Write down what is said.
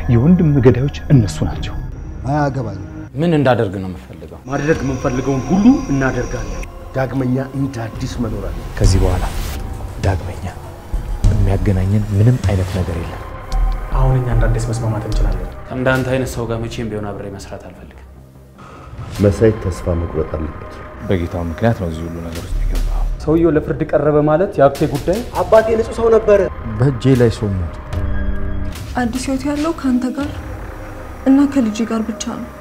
የወንድም ገዳዮች እነሱ ናቸው አያገባኝ ምን እንዳደርግ ነው የምፈልገው ማድረግ የምንፈልገውን ሁሉ እናደርጋለን ዳግመኛ እንደ አዲስ መኖራለን ከዚህ በኋላ ዳግመኛ የሚያገናኘን ምንም አይነት ነገር የለም አሁን እኛ እንደ አዲስ መስማማት እንችላለን እንዳንተ አይነት ሰው ጋር መቼም ቢሆን አብሬ መስራት አልፈልግም መሳይ ተስፋ መቁረጥ አለበት በጌታው ምክንያት ነው እዚህ ሁሉ ነገር ውስጥ የገባው ሰውየው ለፍርድ ቀረበ ማለት ያብቴ ጉዳይ አባቴ ንጹህ ሰው ነበር በእጄ ላይ ሰው አዲስ ህይወት ያለው ካንተ ጋር እና ከልጅ ጋር ብቻ ነው